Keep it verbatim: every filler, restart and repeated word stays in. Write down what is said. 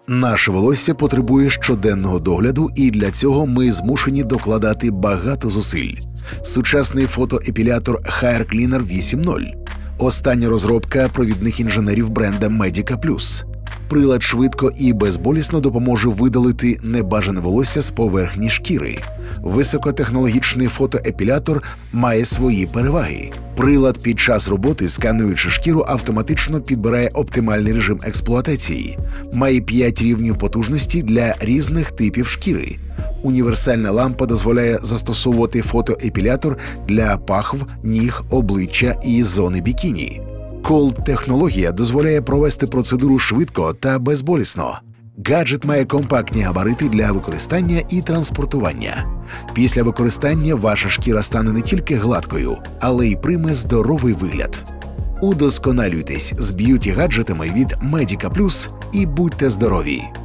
Наше волосся потребує щоденного догляду, і для цього ми змушені докладати багато зусиль. Сучасний фотоепілятор Hair Cleaner вісім нуль. Остання розробка провідних інженерів бренда Medica Plus. Прилад швидко і безболісно допоможе видалити небажане волосся з поверхні шкіри. Високотехнологічний фотоепілятор має свої переваги. Прилад під час роботи, скануючи шкіру, автоматично підбирає оптимальний режим експлуатації. Має п'ять рівнів потужності для різних типів шкіри. Універсальна лампа дозволяє застосовувати фотоепілятор для пахв, ніг, обличчя і зони бікіні. Колд-технологія дозволяє провести процедуру швидко та безболісно. Гаджет має компактні габарити для використання і транспортування. Після використання ваша шкіра стане не тільки гладкою, але й прийме здоровий вигляд. Удосконалюйтесь з б'юті-гаджетами від Medica Plus і будьте здорові!